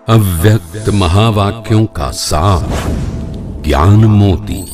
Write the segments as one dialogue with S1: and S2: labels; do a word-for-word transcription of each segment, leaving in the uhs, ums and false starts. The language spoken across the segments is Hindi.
S1: अव्यक्त महावाक्यों का सार, ज्ञान मोती।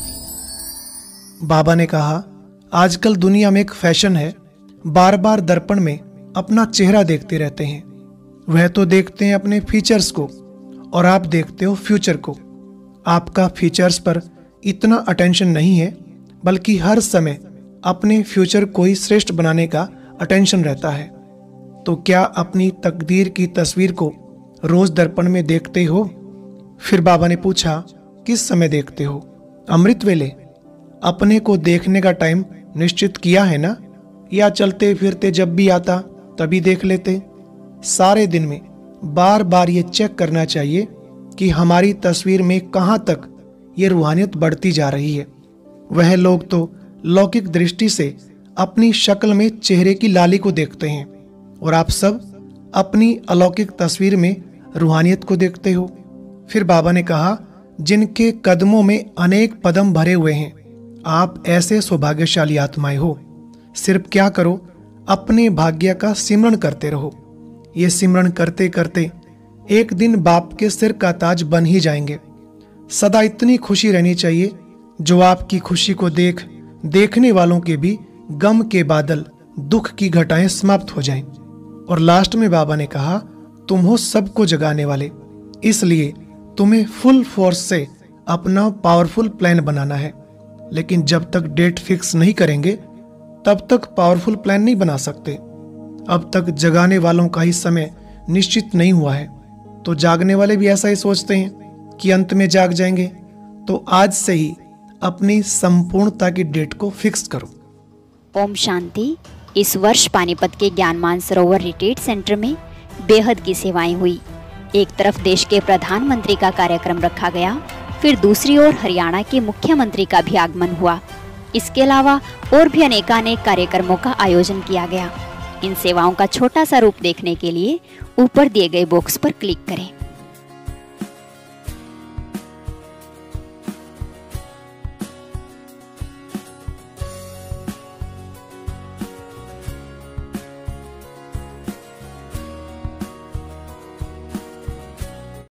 S2: बाबा ने कहा, आजकल दुनिया में एक फैशन है, बार बार दर्पण में अपना चेहरा देखते रहते हैं। वह तो देखते हैं अपने फीचर्स को और आप देखते हो फ्यूचर को। आपका फीचर्स पर इतना अटेंशन नहीं है, बल्कि हर समय अपने फ्यूचर को ही श्रेष्ठ बनाने का अटेंशन रहता है। तो क्या अपनी तकदीर की तस्वीर को रोज दर्पण में देखते हो? फिर बाबा ने पूछा, किस समय देखते हो? अमृत वेले? अपने को देखने का टाइम निश्चित किया है ना, या चलते फिरते जब भी आता तभी देख लेते? सारे दिन में बार बार ये चेक करना चाहिए कि हमारी तस्वीर में कहाँ तक ये रूहानियत बढ़ती जा रही है। वह लोग तो लौकिक दृष्टि से अपनी शक्ल में चेहरे की लाली को देखते हैं, और आप सब अपनी अलौकिक तस्वीर में रूहानियत को देखते हो। फिर बाबा ने कहा, जिनके कदमों में अनेक पदम भरे हुए हैं, आप ऐसे सौभाग्यशाली आत्माएं हो। सिर्फ क्या करो, अपने भाग्य का सिमरण करते रहो। ये सिमरण करते करते एक दिन बाप के सिर का ताज बन ही जाएंगे। सदा इतनी खुशी रहनी चाहिए जो आपकी खुशी को देख देखने वालों के भी गम के बादल, दुख की घटाएं समाप्त हो जाएं। और लास्ट में बाबा ने कहा, तुम हो सबको जगाने वाले, इसलिए तुम्हें फुल फोर्स से अपना पावरफुल प्लान बनाना है। लेकिन जब तक डेट फिक्स नहीं करेंगे तब तक पावरफुल प्लान नहीं बना सकते। अब तक जगाने वालों का ही समय निश्चित नहीं हुआ है, तो जागने वाले भी ऐसा ही सोचते हैं कि अंत में जाग जाएंगे। तो आज से ही अपनी संपूर्णता की डेट को फिक्स करो।
S3: ओम शांति। इस वर्ष पानीपत के ज्ञानमान सरोवर रिट्रीट सेंटर में बेहद की सेवाएं हुई। एक तरफ देश के प्रधानमंत्री का कार्यक्रम रखा गया, फिर दूसरी ओर हरियाणा के मुख्यमंत्री का भी आगमन हुआ। इसके अलावा और भी अनेकानेक कार्यक्रमों का आयोजन किया गया। इन सेवाओं का छोटा सा रूप देखने के लिए ऊपर दिए गए बॉक्स पर क्लिक करें।